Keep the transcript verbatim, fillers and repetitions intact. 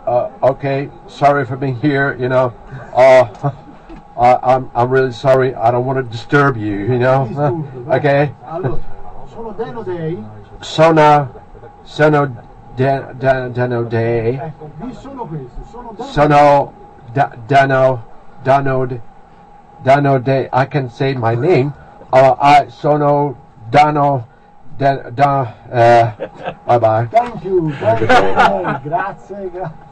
uh, okay, sorry for being here, you know. Uh, I, I'm, I'm really sorry, I don't want to disturb you, you know. Okay? Allora, sono Dano Day. Sono, sono, da, da, Dano Day. Ecco, vi sono questi, sono Dano Sono, da, Dano, Dano, Dano Day. I can say my name. Uh, I sono Dano, da, da, uh, bye bye. Thank you, thank you. Grazie, grazie.